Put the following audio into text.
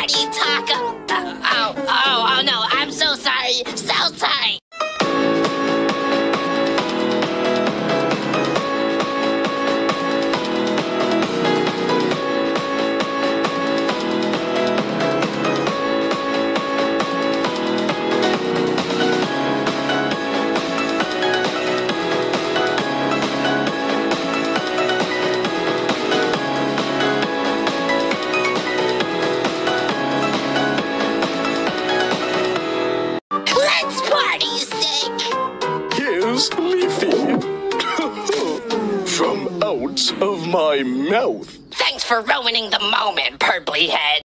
party taco. Oh no, I'm so sorry. So sorry. Here's Leafy. From out of my mouth. Thanks for ruining the moment, Purply Head.